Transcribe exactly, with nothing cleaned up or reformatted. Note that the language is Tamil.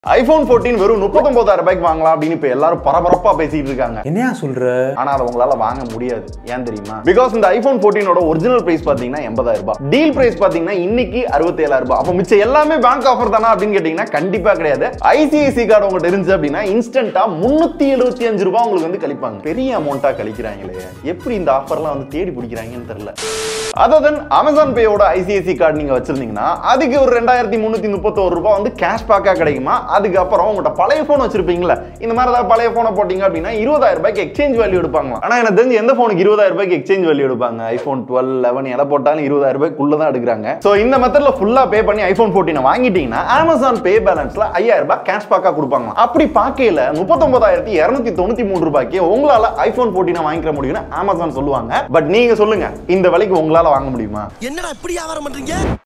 iPhone fourteen வெறும் முப்பத்தொன்பதாயிரம் ரூபாய்க்கு வாங்கலாம் அப்படின்னு இப்ப எல்லாரும் பரபரப்பா பேசிட்டு இருக்காங்க. என்னையா சொல்ற? ஆனா அத உங்களால வாங்க முடியாது. ஏன் தெரியுமா? பிகாஸ் இந்த iPhone fourteen ஓட ஒரிஜினல் பிரைஸ் பாத்தீங்கன்னா எண்பதாயிரம் ரூபாய். டீல் பிரைஸ் பாத்தீங்கன்னா இன்னைக்கு அறுபத்தி ஏழாயிரம் ரூபாய். அப்ப மிச்ச எல்லாமே பேங்க் ஆஃபர் தானா அப்படின்னு கேட்டீங்கன்னா கண்டிப்பா கிடையாது. I C I C I card உங்ககிட்ட இருந்துச்சு அப்படின்னா இன்ஸ்டன்ட்டா முன்னூத்தி எழுபத்தி அஞ்சு ரூபாய் உங்களுக்கு வந்து கழிப்பாங்க. பெரிய அமௌண்டா கழிக்கிறாங்களே. எப்படி இந்த ஆஃபர்லாம் வந்து தேடி பிடிக்கிறாங்கன்னு தெரியல. அதர் தென் Amazon Pay ஓட I C I C I card நீங்க வச்சிருந்தீங்கன்னா அதுக்கு ஒரு ரெண்டாயிரத்தி முன்னூத்தி முப்பத்தொரு ரூபாய் வந்து கேஷ் பேக்கா கிடைக்குமா? அதுக்கு அப்புறம் உங்கள்ட்ட பழைய போன் வச்சிருப்பீங்களா, இந்த மாதிரி ஏதாவது பழைய போனை போட்டீங்க அப்படின்னா இருபதாயிரம் ரூபாய்க்கு எக்ஸ்சேஞ்ச் வேல்யூ எடுப்பாங்க. ஆனா எனக்கு தெரிஞ்சு எந்த போனுக்கு இருபதாயிரம் ரூபாய்க்கு எக்ஸ்சேஞ்ச் வேல்யூ எடுப்பாங்க? ஐபோன் டுவெல் லெவன் எதை போட்டாலும் இருபதாயிரம் ரூபாய்க்குள்ள தான் எடுக்கிறாங்க. சோ இந்த மெத்தட்ல ஃபுல்லா பே பண்ணி ஐபோன் fourteen வாங்கிட்டீங்கன்னா Amazon Pay பேலன்ஸ்ல ஐயாயிரம் ரூபாய் கேஷ் பேக்கா கொடுப்பாங்க. அப்படி பாக்கையில முப்பத்தொன்பதாயிரத்தி இருநூத்தி தொண்ணூத்தி மூணு ரூபாய்க்கு உங்களால ஐபோன் fourteen வாங்கிக்க முடியும்னு Amazon சொல்லுவாங்க. பட் நீங்க சொல்லுங்க, இந்த விலைக்கு உங்களால வாங்க முடியுமா? என்னடா இப்படி வியாபாரம் பண்றீங்க?